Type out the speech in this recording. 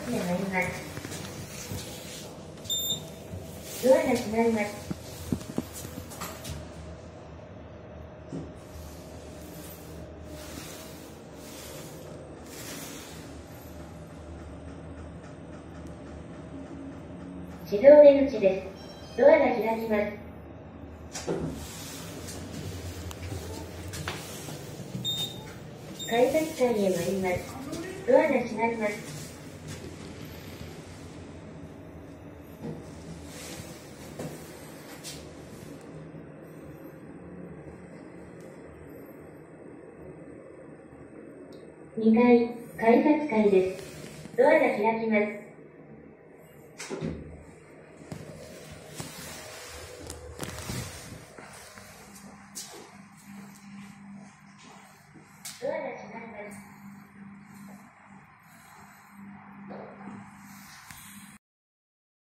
へ参ります。ドアが閉まります。自動出口です。ドアが開きます。改札階へ参ります。ドアが閉まります。2階、改札階です。ドアが開きます。ドアが閉まります。